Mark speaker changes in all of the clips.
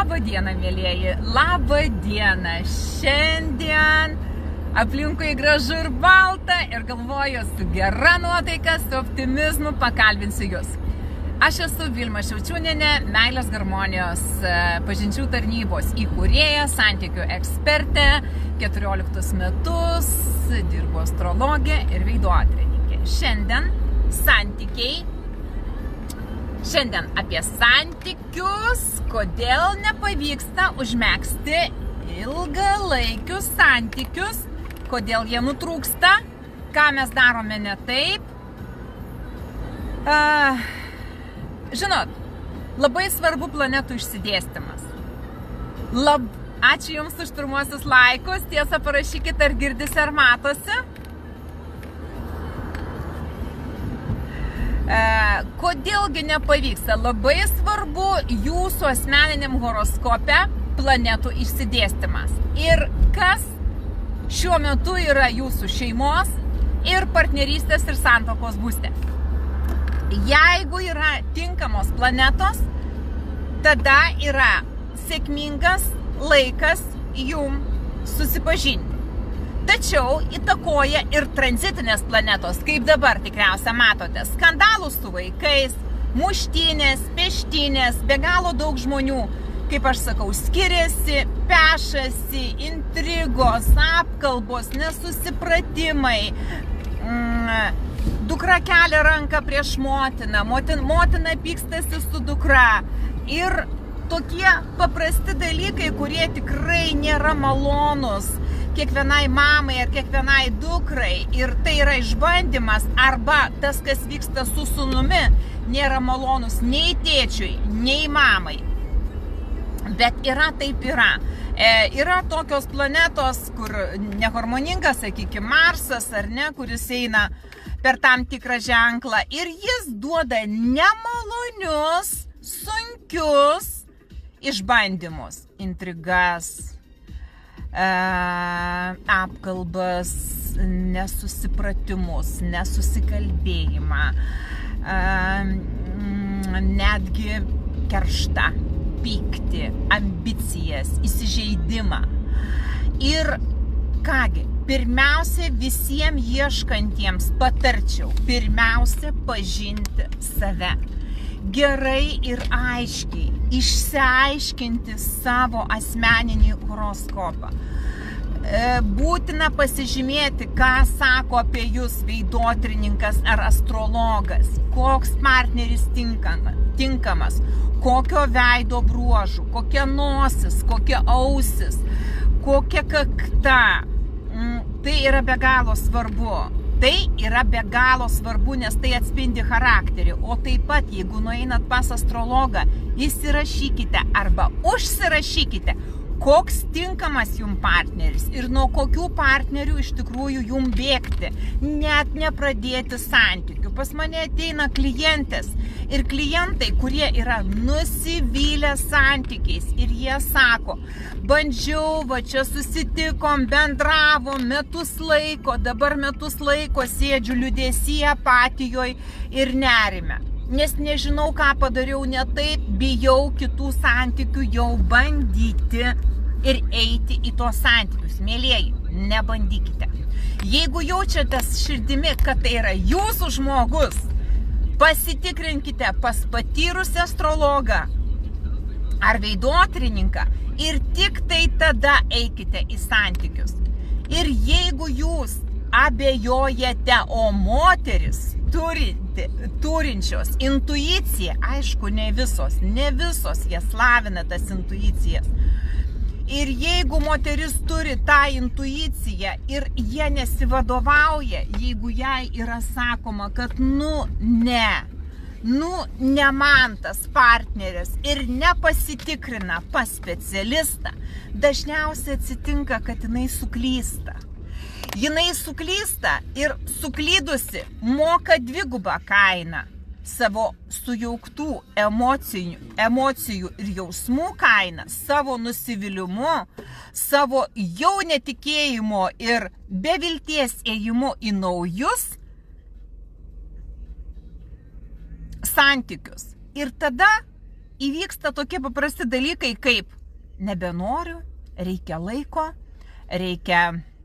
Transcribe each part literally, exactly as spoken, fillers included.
Speaker 1: Labą dieną, mėlieji, labą dieną. Šiandien aplinkui gražu ir balta ir galvoju, su gera nuotaika, su optimizmu pakalbinsiu jūs. Aš esu Vilma Šiaučiūnienė, meilės harmonijos pažinčių tarnybos įkūrėja, santykių ekspertė, keturioliktus metus, dirbu astrologė ir veidotyrininkė. Šiandien santykiai. Šiandien apie santykius, kodėl nepavyksta užmegzti ilgalaikius santykius, kodėl jie nutrūksta, ką mes darome ne taip. Uh, žinot, labai svarbu planetų išsidėstymas. Lab, ačiū Jums už pirmuosius laikus, tiesa parašykit, ar girdisi, ar matosi. Kodėlgi nepavyksta? Labai svarbu jūsų asmeniniam horoskope planetų išsidėstymas. Ir kas šiuo metu yra jūsų šeimos ir partnerystės ir santuokos būste. Jeigu yra tinkamos planetos, tada yra sėkmingas laikas jum susipažinti. Tačiau įtakoja ir tranzitinės planetos, kaip dabar tikriausia matote, skandalus su vaikais, muštynės, peštynės, be galo daug žmonių, kaip aš sakau, skiriasi, pešasi, intrigos, apkalbos, nesusipratimai, mm, dukra kelia ranką prieš motiną, motin, motina pykstasi su dukra ir tokie paprasti dalykai, kurie tikrai nėra malonus kiekvienai mamai ar kiekvienai dukrai, ir tai yra išbandymas, arba tas, kas vyksta su sūnumi, nėra malonus nei tėčiui, nei mamai. Bet yra taip yra. E, yra tokios planetos, kur neharmoningas, sakykime, Marsas, ar ne, kuris eina per tam tikrą ženklą, ir jis duoda nemalonius, sunkius išbandymus, intrigas, apkalbas, nesusipratimus, nesusikalbėjimą, netgi kerštą, pyktį, ambicijas, įsižeidimą. Ir kągi, pirmiausia, visiems ieškantiems patarčiau, pirmiausia, pažinti save. Gerai ir aiškiai išsiaiškinti savo asmeninį horoskopą. Būtina pasižymėti, ką sako apie jūs veidotyrininkas ar astrologas, koks partneris tinkamas, kokio veido bruožų, kokia nosis, kokia ausis, kokia kakta. Tai yra be galo svarbu. Tai yra be galo svarbu, nes tai atspindi charakterį. O taip pat, jeigu nueinat pas astrologą, įsirašykite arba užsirašykite, koks tinkamas jum partneris ir nuo kokių partnerių iš tikrųjų jum bėgti, net nepradėti santykių. Pas mane ateina klientės ir klientai, kurie yra nusivylę santykiais, ir jie sako, bandžiau, va čia susitikom, bendravom metus laiko, dabar metus laiko sėdžiu liūdesy, apatijoj ir nerime. Nes nežinau, ką padariau ne taip, bijau kitų santykių jau bandyti ir eiti į tos santykius. Mėlieji, nebandykite. Jeigu jaučiatės širdimi, kad tai yra jūsų žmogus, pasitikrinkite pas patyrusią astrologą ar veidotyrininką ir tik tai tada eikite į santykius. Ir jeigu jūs abejojate, o moteris turinti, turinčios intuiciją, aišku, ne visos, ne visos jie slavina tas intuicijas. Ir jeigu moteris turi tą intuiciją ir jie nesivadovauja, jeigu jai yra sakoma, kad nu ne, nu ne man tas partneris ir nepasitikrina pas specialistą, dažniausiai atsitinka, kad jinai suklysta. Jinai suklysta ir suklydusi moka dvigubą kainą. Savo sujauktų emocijų, emocijų ir jausmų kainą, savo nusivylimu, savo jau netikėjimo ir bevilties ėjimu į naujus santykius. Ir tada įvyksta tokie paprasti dalykai kaip nebenoriu, reikia laiko, reikia,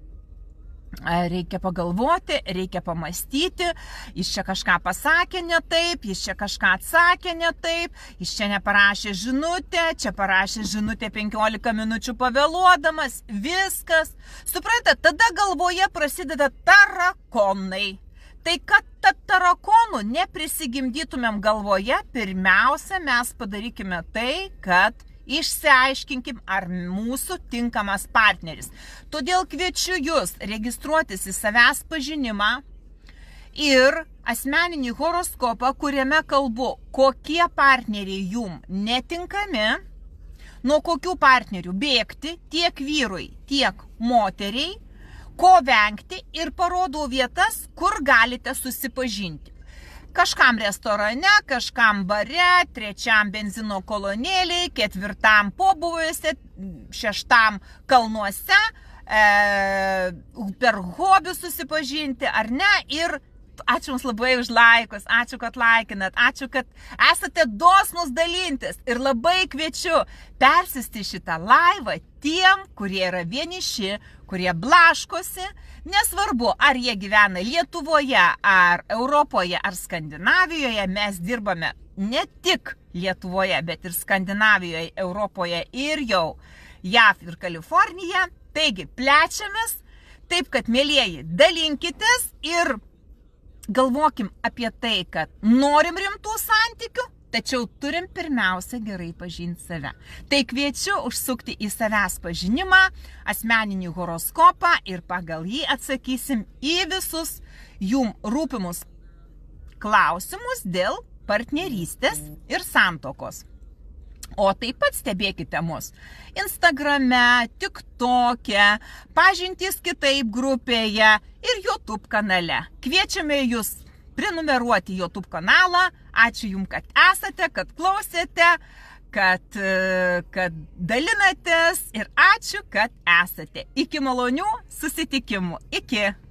Speaker 1: reikia pagalvoti, reikia pamastyti, jis čia kažką pasakė ne taip, jis čia kažką atsakė ne taip, jis čia neparašė žinutę, čia parašė žinutę penkiolika minučių pavėluodamas, viskas. Suprantate, tada galvoje prasideda tarakonai. Tai kad tad tarakonų neprisigimdytumėm galvoje, pirmiausia, mes padarykime tai, kad išsiaiškinkim, ar mūsų tinkamas partneris. Todėl kviečiu jūs registruotis į savęs pažinimą ir asmeninį horoskopą, kuriame kalbu, kokie partneriai jum netinkami, nuo kokių partnerių bėgti tiek vyrui, tiek moteriai, ko vengti ir parodau vietas, kur galite susipažinti. Kažkam restorane, kažkam bare, trečiam benzino kolonėliai, ketvirtam pobūviuose, šeštam kalnuose, e, per hobius susipažinti ar ne. Ir ačiū Jums labai už laikus, ačiū, kad laikinat, ačiū, kad esate dosnus dalintis. Ir labai kviečiu persisti šitą laivą tiem, kurie yra vieniši, kurie blaškosi, nesvarbu, ar jie gyvena Lietuvoje, ar Europoje, ar Skandinavijoje, mes dirbame ne tik Lietuvoje, bet ir Skandinavijoje, Europoje ir jau J A V ir Kalifornija. Taigi, plečiamės, taip kad, mielieji, dalinkitės ir galvokim apie tai, kad norim rimtų santykių, tačiau turim pirmiausia gerai pažinti save. Tai kviečiu užsukti į savęs pažinimą, asmeninį horoskopą ir pagal jį atsakysim į visus jum rūpimus klausimus dėl partnerystės ir santokos. O taip pat stebėkite mus Instagrame, TikTok'e, Pažintys kitaip grupėje ir YouTube kanale. Kviečiame jūs prenumeruoti YouTube kanalą. Ačiū Jums, kad esate, kad klausėte, kad, kad dalinatės ir ačiū, kad esate. Iki malonių susitikimų. Iki.